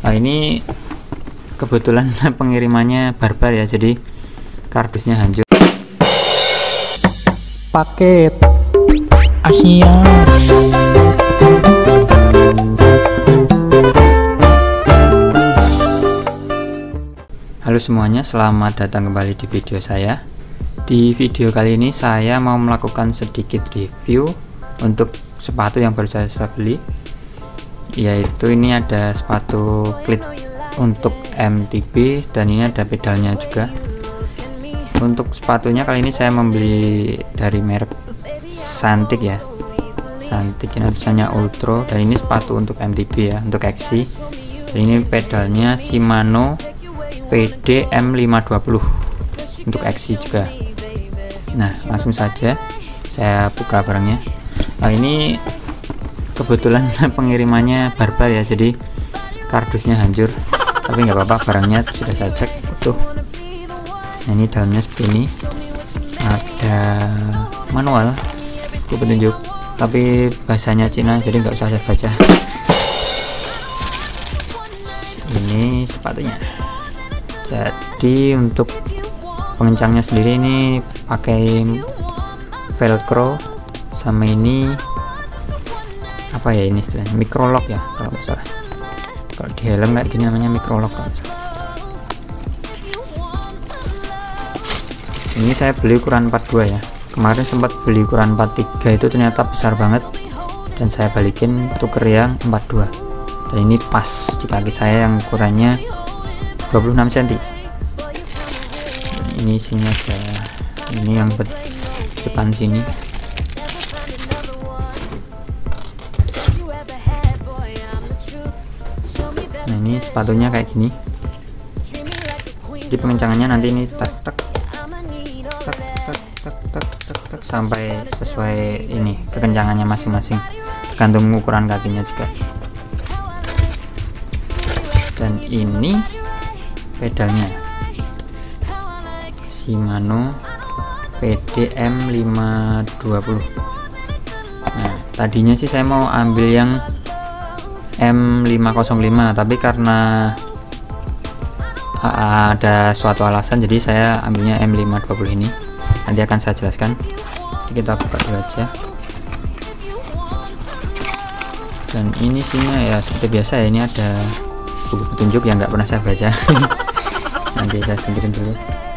Ini kebetulan pengirimannya barbar ya, jadi kardusnya hancur. Paket Asia. Halo semuanya, selamat datang kembali di video saya. Di video kali ini saya mau melakukan sedikit review untuk sepatu yang baru saya beli, yaitu ini ada sepatu klit untuk MTB dan ini ada pedalnya juga. Untuk sepatunya kali ini saya membeli dari merek Santik ya, Santik, ini tulisannya Ultra, dan ini sepatu untuk MTB ya, untuk XC. Dan ini pedalnya Shimano PD M520 untuk XC juga. Nah, langsung saja saya buka barangnya. Ini kebetulan pengirimannya barbar ya, jadi kardusnya hancur, tapi nggak apa-apa, barangnya sudah saya cek utuh. Nah, ini dalamnya seperti ini, ada manual petunjuk, tapi bahasanya Cina jadi nggak usah saya baca. Ini sepatunya. Jadi untuk pengencangnya sendiri ini pakai velcro, sama ini apa ya, ini istilahnya microlock ya kalau nggak salah. Kalau di helm kayak gini namanya microlock kalau nggak salah. Ini saya beli ukuran 42 ya. Kemarin sempat beli ukuran 43, itu ternyata besar banget dan saya balikin tuker yang 42. Dan ini pas di kaki saya yang ukurannya 26 cm. Ini isinya ada, ini yang depan sini. Nah, ini sepatunya kayak gini. Di pengencangannya nanti ini tak sampai sesuai ini kekencangannya masing-masing, tergantung ukuran kakinya juga. Dan ini pedalnya Shimano PDM 520. Nah, tadinya sih saya mau ambil yang M505, tapi karena ada suatu alasan jadi saya ambilnya M520 ini. Nanti akan saya jelaskan. Kita buka dulu aja. Dan ini isinya ya seperti biasa ya, ini ada buku petunjuk yang nggak pernah saya baca. Nanti saya singkirin dulu.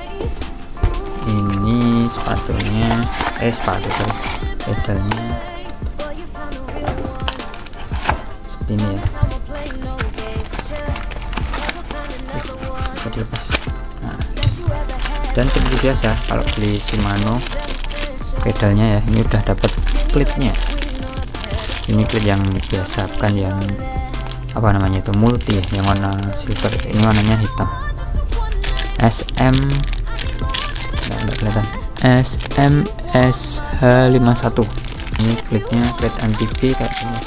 Ini sepatunya, pedalnya seperti ini ya, bisa dilepas. Nah, dan seperti biasa kalau beli Shimano pedalnya ya, ini udah dapat klipnya. Ini klip yang biasa, bukan yang apa namanya itu, multi ya, yang warna silver. Ini warnanya hitam. Nggak kelihatan. SMSH51. Ini klipnya klip MTB kayak gini.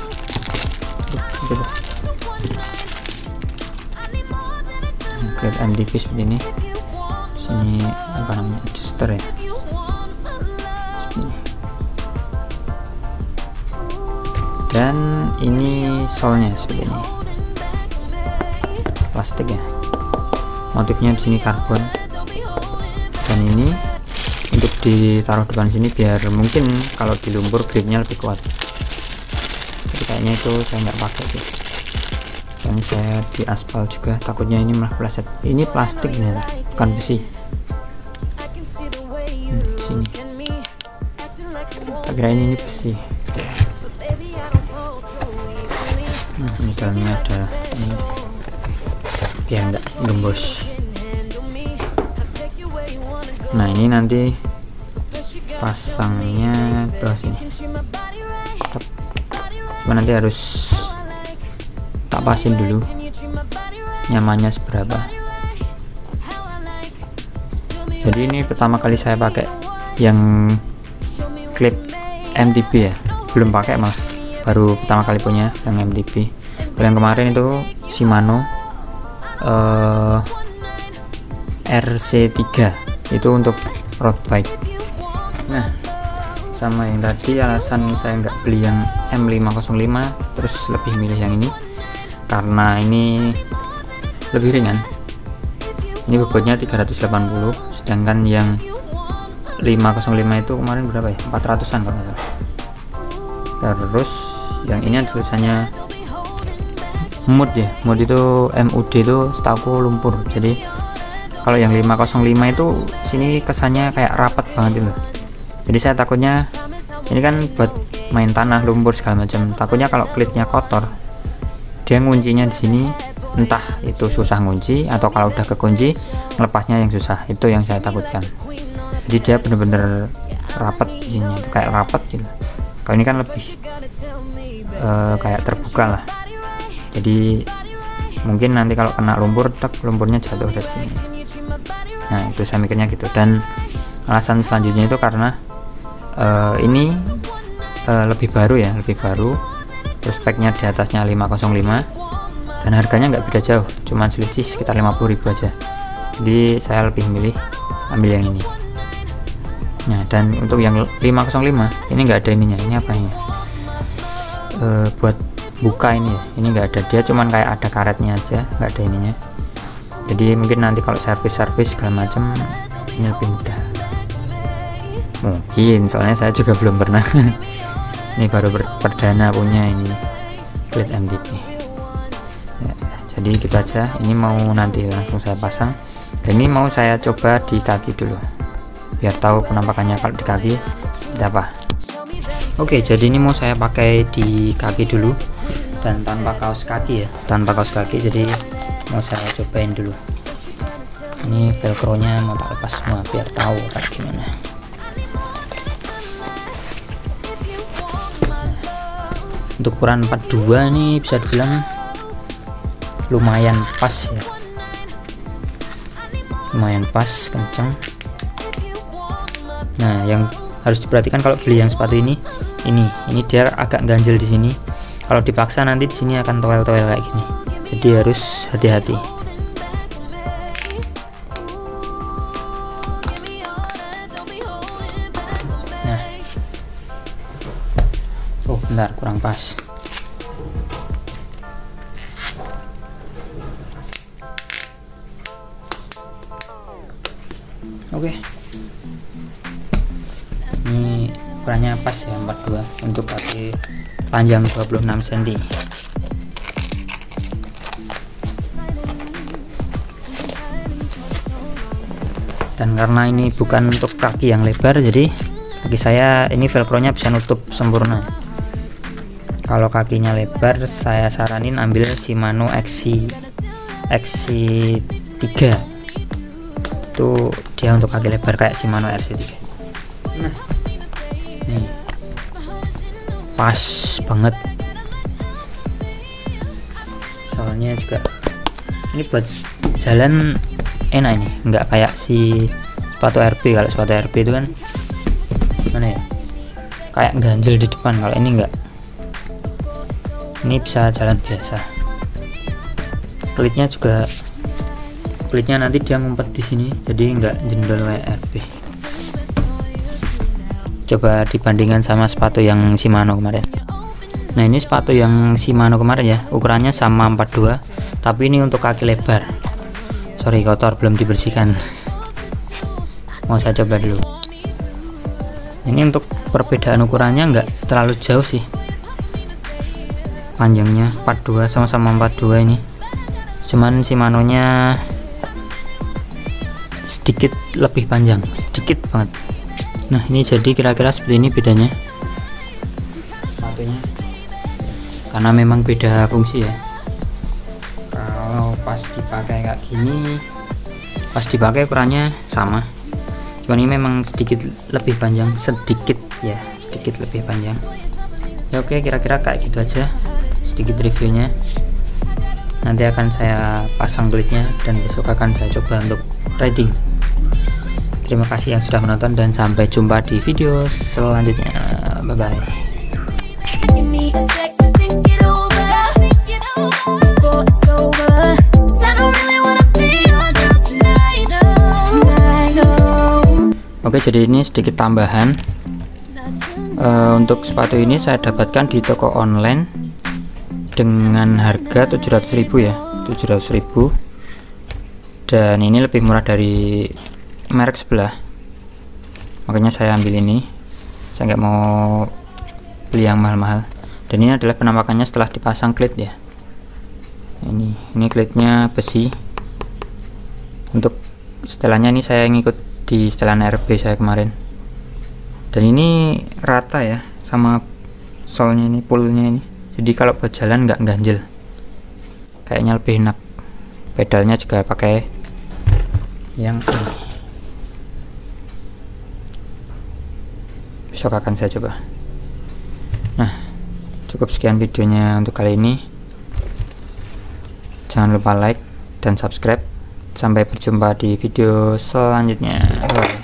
Klip MTB seperti ini. Sini apa namanya, adjuster ya. Dan ini solnya seperti ini, plastik ya, motifnya di sini karbon. Dan ini untuk ditaruh depan sini biar mungkin kalau di lumpur gripnya lebih kuat. Tapi kayaknya itu saya nggak pakai sih, soalnya saya di aspal juga, takutnya ini malah plastik. Ini plastik bener, bukan besi. Di sini tak kira ini besi. Nah, ini dalamnya ada ini biar enggak gembos. Nah, ini nanti pasangnya bawah sini. Cuma nanti harus tak pasin dulu nyamannya seberapa. Jadi ini pertama kali saya pakai yang klip MTB ya, belum pakai malah, baru pertama kali punya yang MTB. Kalau yang kemarin itu Shimano RC3, itu untuk road bike. Nah, sama yang tadi, alasan saya nggak beli yang M505 terus lebih milih yang ini karena ini lebih ringan. Ini bobotnya 380, sedangkan yang 505 itu kemarin berapa ya, 400an kalau nggak salah. Terus yang ini ada tulisannya mud ya, mud itu MUD itu setahu lumpur. Jadi kalau yang 505 itu sini kesannya kayak rapat banget itu. Jadi saya takutnya ini kan buat main tanah, lumpur segala macam, takutnya kalau klitnya kotor dia nguncinya di sini, entah itu susah ngunci atau kalau udah kekunci lepasnya yang susah. Itu yang saya takutkan. Jadi dia bener-bener rapat di sini, itu kayak rapat gitu. Kalau ini kan lebih kayak terbuka lah. Jadi mungkin nanti kalau kena lumpur, lumpurnya jatuh dari sini. Nah itu saya mikirnya gitu. Dan alasan selanjutnya itu karena ini lebih baru ya, lebih baru. Terus speknya di atasnya 505 dan harganya nggak beda jauh, cuman selisih sekitar 50.000 aja. Jadi saya lebih milih ambil yang ini. Nah dan untuk yang 505 ini nggak ada ininya. Ini apa ini? Buat buka ini ya, ini nggak ada, dia cuman kayak ada karetnya aja, nggak ada ininya. Jadi mungkin nanti kalau servis segala macam ini lebih mudah mungkin, soalnya saya juga belum pernah. Ini baru perdana punya ini klit MDP ya. Jadi gitu aja, ini mau nanti langsung saya pasang. Dan ini mau saya coba di kaki dulu biar tahu penampakannya kalau di kaki ada apa. Oke, jadi ini mau saya pakai di kaki dulu dan tanpa kaos kaki ya, tanpa kaos kaki. Jadi mau saya cobain dulu. Ini velcro-nya mau tak lepas semua biar tahu kayak gimana. Untuk ukuran 42 nih bisa dibilang lumayan pas ya, lumayan pas, kenceng. Nah yang harus diperhatikan kalau beli yang sepatu ini dia agak ganjel di sini. Kalau dipaksa nanti di sini akan toel-toel kayak gini. Jadi harus hati-hati. Nah, oh bentar, kurang pas. Oke. Ini ukurannya pas ya, 42 untuk kaki panjang 26 cm. Dan karena ini bukan untuk kaki yang lebar, jadi kaki saya ini velcro-nya bisa nutup sempurna. Kalau kakinya lebar, saya saranin ambil Shimano XC3. Itu dia untuk kaki lebar kayak Shimano RC3. Nah, nih pas banget. Soalnya juga ini buat jalan enak, ini nggak kayak si sepatu RP. Kalau sepatu RP itu kan mana ya, kayak ganjel di depan. Kalau ini enggak, ini bisa jalan biasa. Kulitnya nanti dia ngumpet di sini, jadi nggak jendol kayak RP. Coba dibandingkan sama sepatu yang Shimano kemarin. Nah ini sepatu yang Shimano kemarin ya, ukurannya sama 42, tapi ini untuk kaki lebar. Sorry, kotor, belum dibersihkan. Mau saya coba dulu. Ini untuk perbedaan ukurannya nggak terlalu jauh sih. Panjangnya 42, sama-sama 42 ini. Cuman Shimano nya sedikit lebih panjang, sedikit banget. Nah ini jadi kira-kira seperti ini bedanya sepatunya, karena memang beda fungsi ya. Kalau pas dipakai kayak gini, pas dipakai ukurannya sama, cuman ini memang sedikit lebih panjang, sedikit lebih panjang ya. Oke, kira-kira kayak gitu aja sedikit reviewnya. Nanti akan saya pasang kulitnya dan besok akan saya coba untuk riding. Terima kasih yang sudah menonton dan sampai jumpa di video selanjutnya. Bye bye. Oke, jadi ini sedikit tambahan. Untuk sepatu ini saya dapatkan di toko online dengan harga 700.000 ya, 700.000. dan ini lebih murah dari merek sebelah, makanya saya ambil ini. Saya nggak mau beli yang mahal-mahal. Dan ini adalah penampakannya setelah dipasang klit ya. Ini klitnya besi. Untuk setelannya ini saya ngikut di setelan RB saya kemarin, dan ini rata ya sama solnya, ini pullnya ini, jadi kalau buat jalan nggak ganjel, kayaknya lebih enak. Pedalnya juga pakai yang ini. Besok akan saya coba. Nah, cukup sekian videonya untuk kali ini. Jangan lupa like dan subscribe. Sampai berjumpa di video selanjutnya. Bye.